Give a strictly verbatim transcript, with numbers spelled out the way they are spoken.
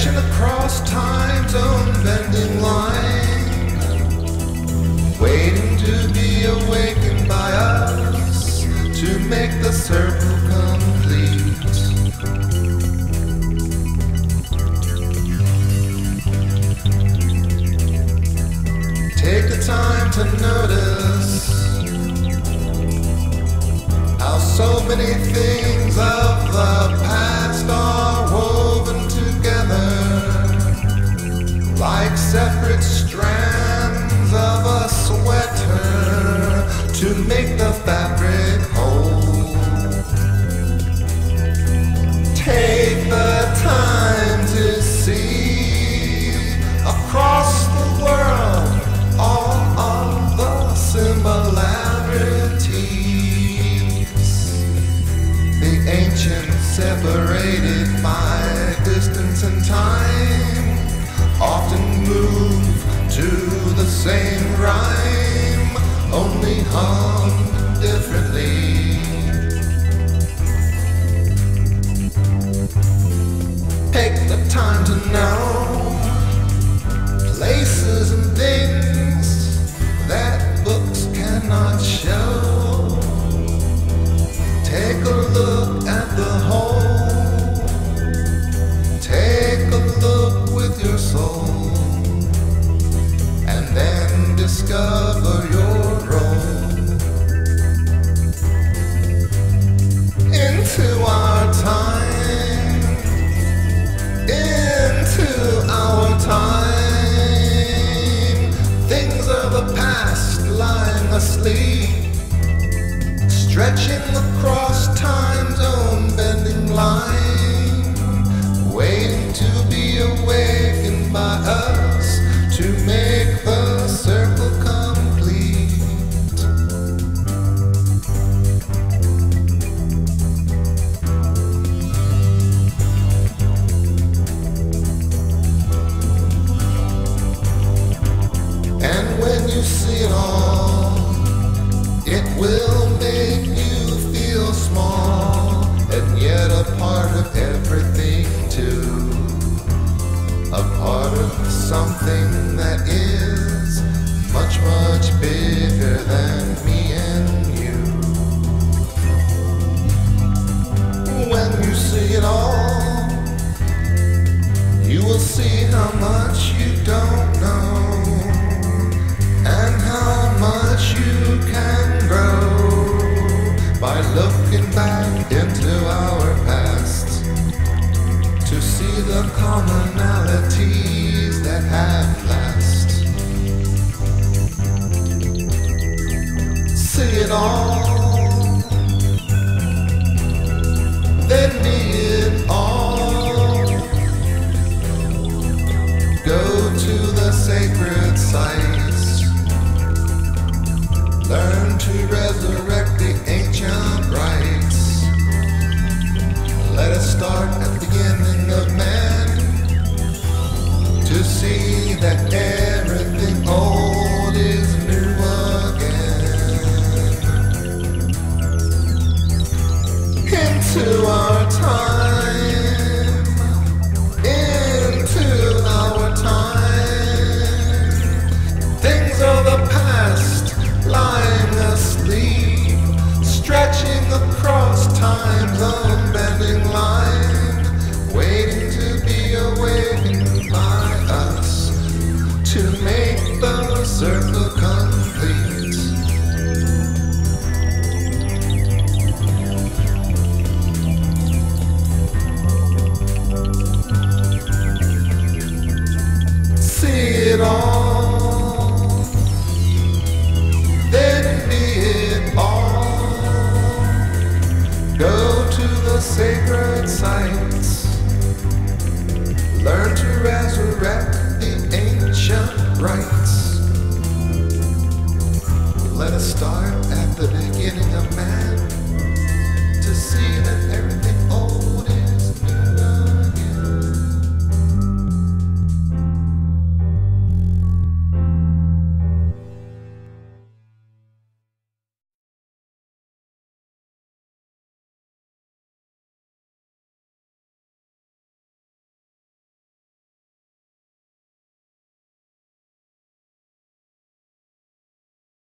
stretching across time's own bending line, waiting to be awakened by us to make the circle complete. Take the time to notice how so many things of the past are woven together like separate strands of a sweater to make the fabric whole. Take the time to see across the world all of the similarities. The ancient separated by distance and time often move to the same rhyme, only hummed differently. Take the time to know places and things that books cannot show. Take a look at the whole. Take a look with your soul, and then discover your role. Into our time, into our time, things of the past lying asleep, stretching across time's own bending line, waiting to be awakened by us to make the circle complete. And when you see it all, it will make you feel small, and yet a part of everything too. A part of something that is much, much bigger than me and you. When you see it all, you will see how much you don't know, and how much you can grow by looking back into our past to see the commonalities that have last. See it all, then be it all. Go to the sacred sites, learn to resurrect the ancient rites. Let us start at the beginning of man to see that everything old is new again. Into our time, into our time, things of the past lying asleep, stretching across time's unbending line, waiting to be awakened by us to make the circle complete. See it all, then be it all. Go to the sacred sites, learn to resurrect the ancient rites. Let us start at the beginning of man